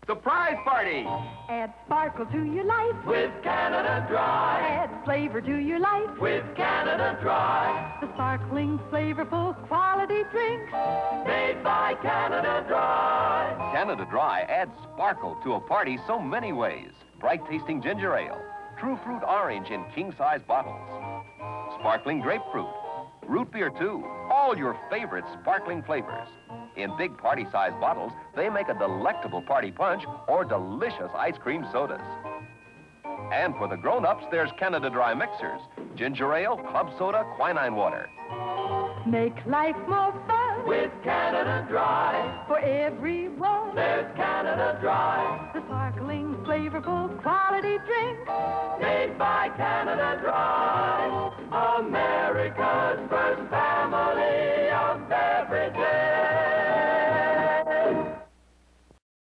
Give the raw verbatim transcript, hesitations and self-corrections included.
Surprise party! Add sparkle to your life with Canada Dry. Add flavor to your life with Canada Dry. The sparkling, flavorful, quality drink made by Canada Dry. Canada Dry adds sparkle to a party so many ways. Bright-tasting ginger ale, true fruit orange in king-size bottles, sparkling grapefruit, root beer too, all your favorite sparkling flavors. In big party-sized bottles, they make a delectable party punch or delicious ice cream sodas. And for the grown-ups, there's Canada Dry mixers, ginger ale, club soda, quinine water. Make life more fun with Canada Dry. For everyone, there's Canada Dry. The sparkling, flavorful, quality drink made by Canada Dry.